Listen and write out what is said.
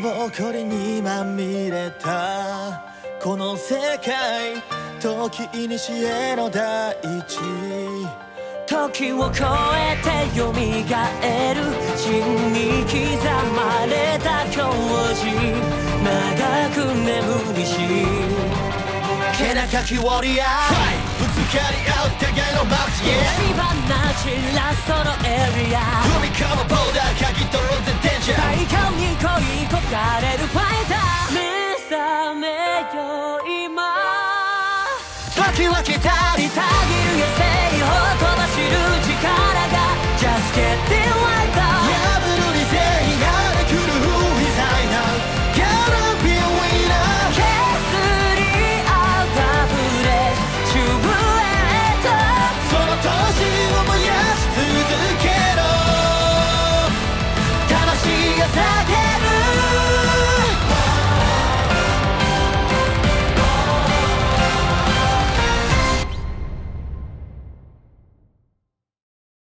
誇りにまみれたこの世界、時にしえの大地、 時を超えて蘇る地に刻まれた教示、長く眠りし気高きウォリアー、ぶつかり合う互いのマッチ、 火花散らすそのエリア、 踏み込むボーダー、嗅ぎ取ろうぜデンジャー、 最強に恋焦がれるファイター、目覚めよ今、 時は来たりた